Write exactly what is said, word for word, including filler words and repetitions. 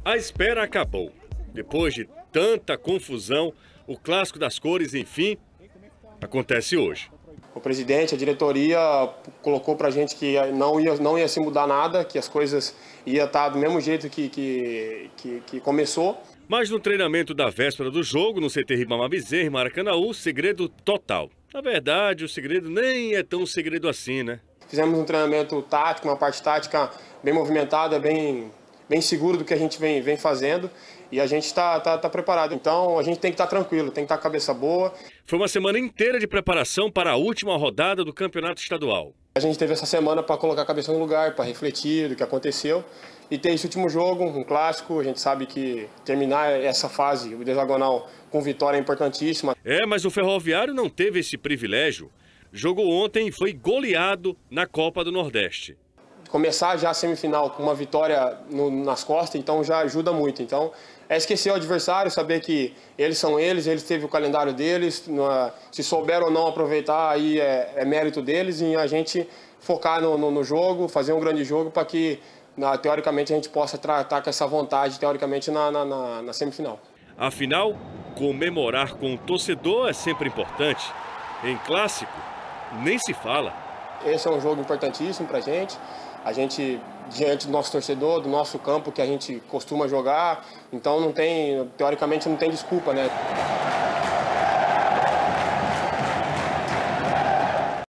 A espera acabou. Depois de tanta confusão, o clássico das cores, enfim, acontece hoje. O presidente, a diretoria colocou pra gente que não ia, não ia se mudar nada, que as coisas iam estar do mesmo jeito que, que, que, que começou. Mas no treinamento da véspera do jogo, no C T Ribamar Bezerra, em Maracanãú, segredo total. Na verdade, o segredo nem é tão segredo assim, né? Fizemos um treinamento tático, uma parte tática bem movimentada, bem, bem seguro do que a gente vem, vem fazendo. E a gente está tá, tá preparado. Então a gente tem que estar tá tranquilo, tem que estar tá com a cabeça boa. Foi uma semana inteira de preparação para a última rodada do Campeonato Estadual. A gente teve essa semana para colocar a cabeça no lugar, para refletir do que aconteceu. E ter esse último jogo, um clássico, a gente sabe que terminar essa fase, o desagonal, com vitória é importantíssima. É, mas o Ferroviário não teve esse privilégio. Jogou ontem e foi goleado na Copa do Nordeste. Começar já a semifinal com uma vitória no, nas costas, então já ajuda muito. Então, é esquecer o adversário, saber que eles são eles, eles teve o calendário deles, se souberam ou não aproveitar, aí é, é mérito deles, e a gente focar no, no, no jogo, fazer um grande jogo para que, na, teoricamente, a gente possa tratar com essa vontade, teoricamente, na, na, na, na semifinal. Afinal, comemorar com o torcedor é sempre importante. Em clássico, nem se fala. Esse é um jogo importantíssimo para a gente. A gente, diante do nosso torcedor, do nosso campo que a gente costuma jogar, então não tem, teoricamente não tem desculpa, né?